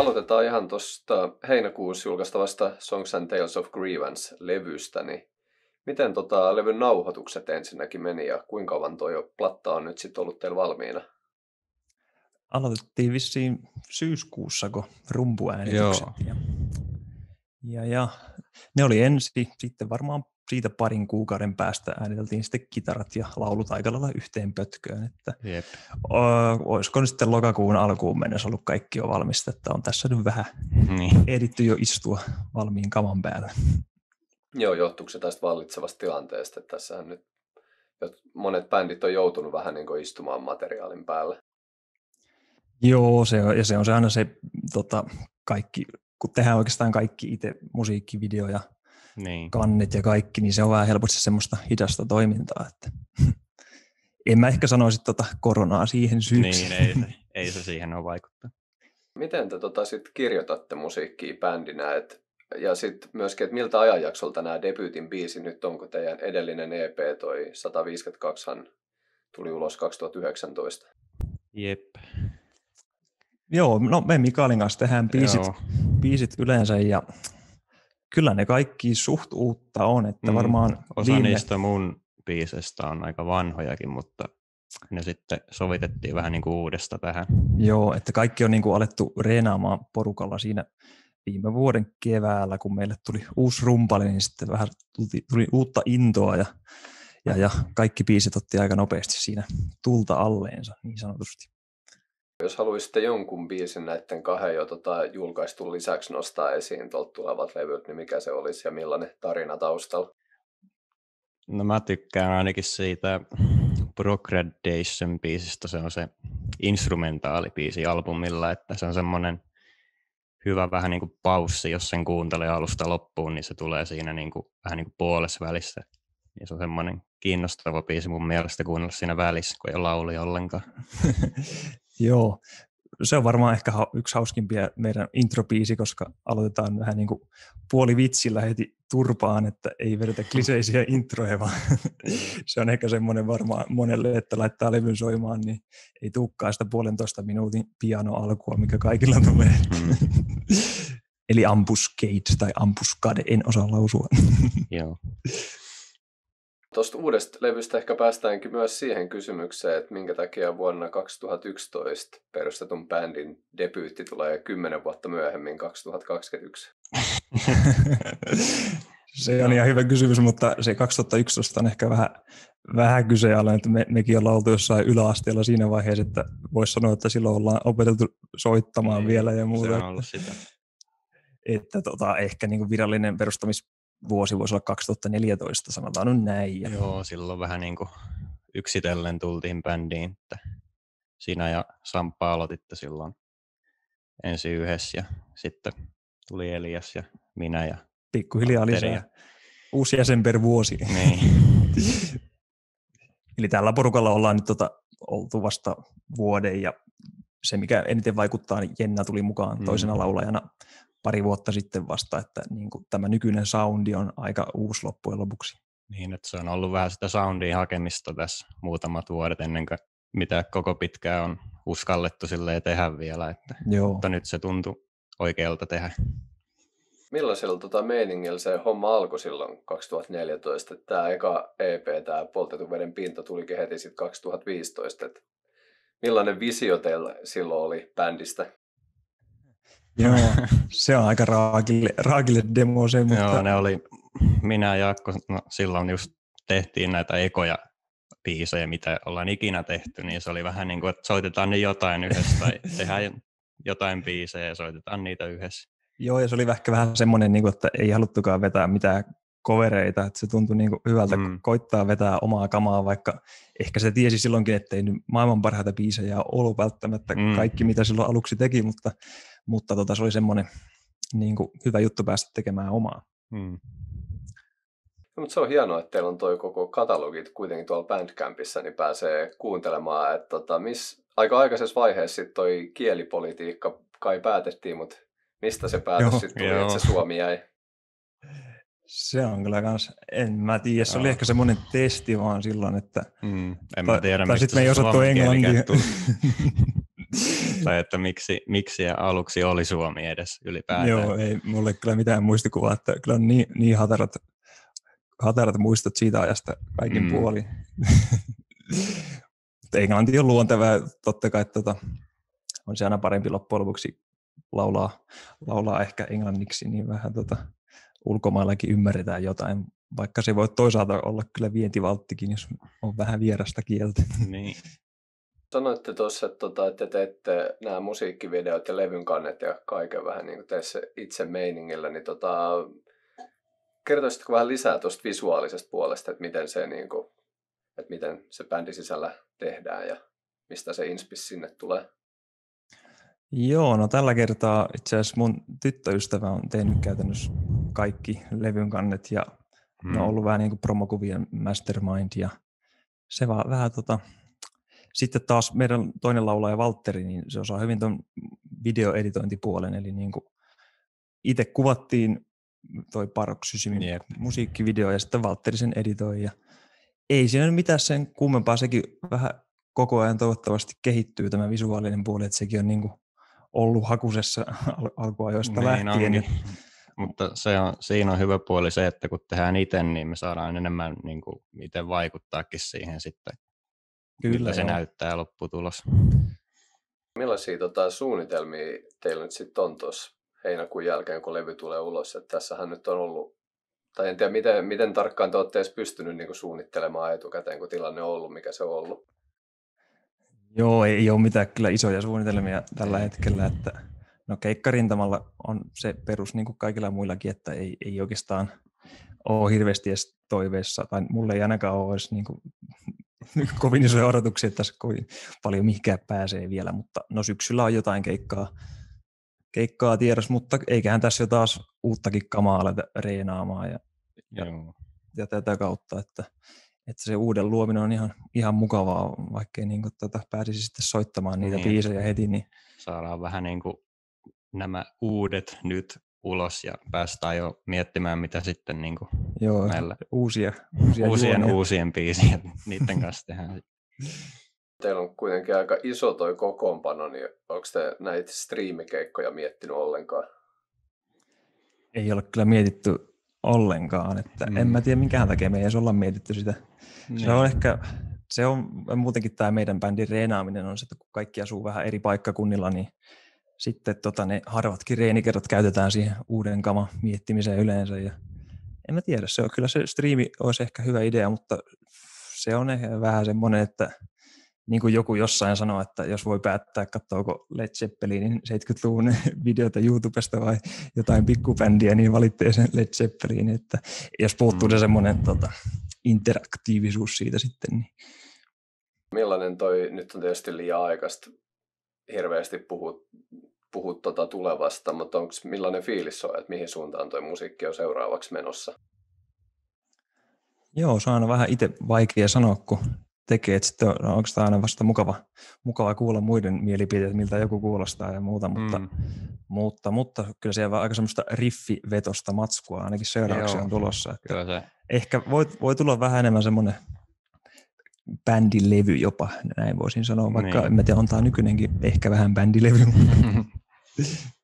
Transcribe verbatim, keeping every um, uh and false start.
aloitetaan ihan tuosta heinäkuussa julkaistavasta Songs and Tales of Grievance-levystä, niin miten tota levyn nauhoitukset ensinnäkin meni ja kuinka kauan toi platta on nyt sitten ollut teillä valmiina? Aloitettiin vissiin syyskuussa, kun rumpuäänitykset. Ja, ja, ja ne oli ensin, sitten varmaan siitä parin kuukauden päästä ääniteltiin sitten kitarat ja laulut aika lailla yhteen pötköön. Että Jep. O, olisiko nyt sitten lokakuun alkuun mennessä ollut kaikki jo valmista, että on tässä nyt vähän Niin. ehditty jo istua valmiin kaman päällä. Joo, johtuuko se tästä vallitsevasta tilanteesta, että tässähän nyt monet bändit on joutunut vähän niin kuin istumaan materiaalin päällä. Joo, se on, ja se on se aina se tota, kaikki, kun tehdään oikeastaan kaikki itse musiikkivideo ja Niin. kannet ja kaikki, niin se on vähän helposti semmoista hidasta toimintaa, että en mä ehkä sanoisi tota koronaa siihen syyksi. Niin, ei se, ei se siihen ole vaikuttanut. Miten te tota sit kirjoitatte musiikkia bändinä, et, ja sitten myöskin, että miltä ajanjaksolta nämä debyytin biisi nyt on, kun teidän edellinen E P toi sata viisikymmentäkaksi tuli ulos kaksituhattayhdeksäntoista? Jep. Joo, no me Mikaelin kanssa tehdään biisit, biisit yleensä ja kyllä ne kaikki suht uutta on, että varmaan mm, osa viime... niistä mun biisestä on aika vanhojakin, mutta ne sitten sovitettiin vähän niin kuin uudesta tähän. Joo, että kaikki on niin kuin alettu reenaamaan porukalla siinä viime vuoden keväällä, kun meille tuli uusi rumpali, niin sitten vähän tuli, tuli uutta intoa ja, ja, ja kaikki biisit otti aika nopeasti siinä tulta alleensa niin sanotusti. Jos haluaisitte jonkun biisin näiden kahden jo tota, julkaistun lisäksi nostaa esiin tuolta tulevat levyt, niin mikä se olisi ja millainen tarina taustalla? No mä tykkään ainakin siitä Progradation-biisistä, se on se instrumentaalibiisi albumilla, että se on semmoinen hyvä vähän niin kuin paussi, jos sen kuuntelee alusta loppuun, niin se tulee siinä niin kuin, vähän niin kuin puolessa välissä. Ja se on semmoinen kiinnostava biisi mun mielestä kuunnella siinä välissä, kun ei ole lauli ollenkaan. Joo, se on varmaan ehkä yksi hauskimpia meidän introbiisi, koska aloitetaan vähän niin kuin puolivitsillä heti turpaan, että ei vedetä kliseisiä introja, vaan se on ehkä semmoinen varmaan monelle, että laittaa levyn soimaan, niin ei tulekaan sitä puolentoista minuutin piano-alkua, mikä kaikilla tulee. Mm. Eli Ambuscade tai Ambuscade, en osaa lausua. Joo. Tuosta uudesta levystä ehkä päästäänkin myös siihen kysymykseen, että minkä takia vuonna kaksituhattayksitoista perustetun bändin debyytti tulee kymmenen vuotta myöhemmin kaksituhattakaksikymmentäyksi. Se on ihan hyvä kysymys, mutta se kaksituhattayksitoista on ehkä vähän, vähän kyseenalainen, että me, mekin ollaan oltu jossain yläasteella siinä vaiheessa, että voisi sanoa, että silloin ollaan opeteltu soittamaan niin, vielä ja muuta. Se on ollut sitä. Että tota, ehkä niin kuin virallinen perustamisvuosi voisi olla kaksituhattaneljätoista, sanotaan nyt näin. Ja... Joo, silloin vähän niin kuin yksitellen tultiin bändiin, että sinä ja Samppa aloititte silloin ensin yhdessä ja sitten tuli Elias ja minä ja pikkuhiljaa lisää. Uusi jäsen per vuosi. Niin. Eli tällä porukalla ollaan nyt tota, oltu vasta vuoden ja se mikä eniten vaikuttaa, niin Jenna tuli mukaan mm. toisena laulajana pari vuotta sitten vasta, että niin kuin tämä nykyinen soundi on aika uusi loppujen lopuksi. Niin, että se on ollut vähän sitä soundin hakemista tässä muutamat vuodet ennen kuin mitä koko pitkään on uskallettu silleen tehdä vielä, että, mutta nyt se tuntui oikealta tehdä. Millaisella tota meiningillä se homma alkoi silloin kaksituhattaneljätoista? Tämä eka E P, tämä Poltetun veden pinta, tulikin heti sitten kaksituhattaviisitoista. Et millainen visio teillä silloin oli bändistä? Joo, se on aika raakille, raakille demo se, mutta... Joo, ne oli minä ja Jaakko, no, silloin just tehtiin näitä ekoja biisejä, mitä ollaan ikinä tehty, niin se oli vähän niin kuin, että soitetaan ne jotain yhdessä tai tehdään jotain biisejä ja soitetaan niitä yhdessä. Joo, ja se oli ehkä vähän semmoinen, että ei haluttukaan vetää mitään covereita, että se tuntui niin kuin hyvältä mm. koittaa vetää omaa kamaa, vaikka ehkä se tiesi silloinkin, ettei nyt maailman parhaita biisejä ole ollut välttämättä mm. kaikki, mitä silloin aluksi teki, mutta, mutta tota, se oli semmoinen niin kuin hyvä juttu päästä tekemään omaa. Mm. No, mutta se on hienoa, että teillä on toi koko katalogit kuitenkin tuolla Bandcampissa, niin pääsee kuuntelemaan, että tota, miss, aika aikaisessa vaiheessa sitten toi kielipolitiikka kai päätettiin, mutta mistä se päätös sitten tuli, että se Suomi jäi? Se on kyllä kans, en mä tiedä, se oli ehkä semmoinen testi vaan silloin, että... Mm, en mä tiedä, tai sitten me ei osattu englantia. tai että miksi, miksi ja aluksi oli Suomi edes ylipäätään. Joo, ei mulle kyllä mitään muistikuvaa, että kyllä on niin, niin hatarat, hatarat muistot siitä ajasta kaikin mm. puolin. Englanti on luontevaa, totta kai tota, on se aina parempi loppujen lopuksi laulaa, laulaa ehkä englanniksi, niin vähän tota, ulkomaillakin ymmärretään jotain, vaikka se voi toisaalta olla kyllä vientivalttikin, jos on vähän vierasta kieltä. Niin. Sanoitte tuossa, että, tota, että teette nämä musiikkivideot ja levyn kannet ja kaiken vähän niin kuin teissä itse meiningillä, niin tota, kertoisitko vähän lisää tuosta visuaalisesta puolesta, että miten se, niin kuin, että miten se bändi sisällä tehdään ja mistä se inspis sinne tulee? Joo, no tällä kertaa itse asiassa mun tyttöystävä on tehnyt käytännössä kaikki levyn kannet ja hmm. ne on ollut vähän niin kuin promokuvien mastermind ja se vaan vähän tota, sitten taas meidän toinen laulaja Valtteri, niin se osaa hyvin tuon videoeditointipuolen, eli niin kuin itse kuvattiin toi Paroxysmin yep. musiikkivideo ja sitten Valtteri sen editoi ja ei siinä mitään sen kummempaa, sekin vähän koko ajan toivottavasti kehittyy tämä visuaalinen puoli, että sekin on niin kuin ollut hakusessa al- alkuajoista niin lähtien. Ja... Mutta se on, siinä on hyvä puoli se, että kun tehdään itse, niin me saadaan enemmän niin kuin itse vaikuttaakin siihen sitten, kyllä, miltä se joo. näyttää lopputulos. Millaisia tota, suunnitelmia teillä nyt sitten on tuossa heinäkuun jälkeen, kun levy tulee ulos? Että tässähän nyt on ollut, tai en tiedä miten, miten tarkkaan te olette edes pystynyt niin kuin suunnittelemaan etukäteen, kun tilanne on ollut, mikä se on ollut. Joo, ei ole mitään kyllä isoja suunnitelmia tällä hetkellä, että no keikkarintamalla on se perus niin kuin kaikilla muillakin, että ei, ei oikeastaan ole hirveästi edes toiveessa, tai mulle ei ainakaan ole edes niin kuin kovin isoja odotuksia, että tässä kovin paljon mihinkään pääsee vielä, mutta no syksyllä on jotain keikkaa, keikkaa tiedossa, mutta eiköhän tässä jo taas uuttakin kamaa aleta reenaamaan ja, ja, ja tätä kautta, että että se uuden luominen on ihan, ihan mukavaa, vaikkei niin kuin tota pääsisi sitten soittamaan niitä niin, biisejä heti. Niin... Saadaan vähän niin kuin nämä uudet nyt ulos ja päästään jo miettimään, mitä sitten niin kuin Joo, meillä uusia, uusia uusien, uusien biisien niiden kanssa tehdään. Teillä on kuitenkin aika iso toi kokoonpano, niin onko te näitä striimikeikkoja miettinyt ollenkaan? Ei ole kyllä mietitty ollenkaan, että mm. en mä tiedä minkään takia me ei edes olla mietitty sitä. Mm. Se on ehkä, se on muutenkin tämä meidän bändin reenaaminen on se, että kun kaikki asuu vähän eri paikkakunnilla, niin sitten tota, ne harvatkin reenikerrat käytetään siihen uuden kaman miettimiseen yleensä. Ja en mä tiedä, se on kyllä se striimi olisi ehkä hyvä idea, mutta se on ehkä vähän semmoinen, että niin kuin joku jossain sanoo, että jos voi päättää, katsoako Led Zeppelinin seitsemänkymmentäluvun videota YouTubesta vai jotain pikkubändiä, niin valitsee sen Led Zeppelin, että jos puuttuu se semmoinen tota, interaktiivisuus siitä sitten. Niin. Millainen toi, nyt on tietysti liian aikaista hirveästi puhut, puhut tota tulevasta, mutta onko millainen fiilis on, että mihin suuntaan toi musiikki on seuraavaksi menossa? Joo, se on aina vähän itse vaikea sanoa, kun tekee, että sitten on oikeastaan aina vasta mukava, mukava kuulla muiden mielipiteet, miltä joku kuulostaa ja muuta, mutta, mm. mutta, mutta kyllä siellä on aika semmoista riffivetosta matskua ainakin seuraavaksi on tulossa. Että se. Ehkä voi, voi tulla vähän enemmän semmoinen bändilevy jopa, näin voisin sanoa, vaikka niin. En tiedä, on tämä nykyinenkin ehkä vähän bändilevy.